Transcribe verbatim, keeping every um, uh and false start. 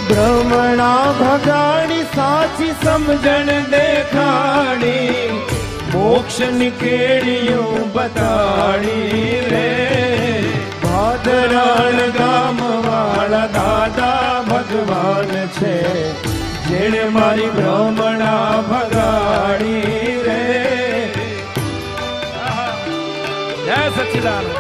બ્રહ્મણા ભગાડી સાચી સમજણ દેખાડી મોક્ષની કેડીયું બતાડી રે ભાદરણ ગામ વાળા દાદા ભગવાન છે જેણે મારી બ્રહ્મણા ભગાડી રે જય સચ્ચિદાનંદ